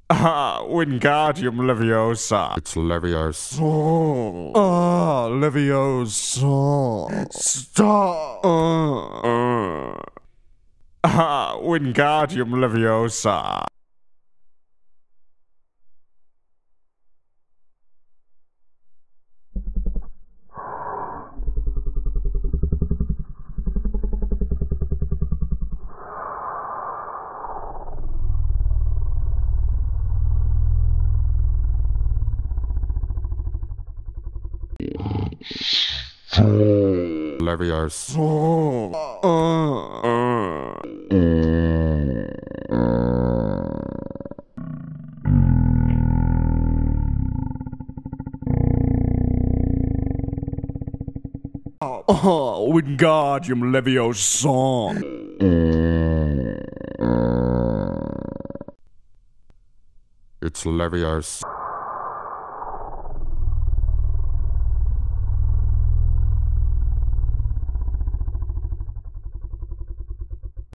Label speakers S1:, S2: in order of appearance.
S1: Wingardium Leviosa.
S2: It's Leviosa.
S1: Leviosa. Stop. Wingardium Leviosa.
S2: Leviosa.
S1: Wingardium Leviosa.
S2: It's Leviosa.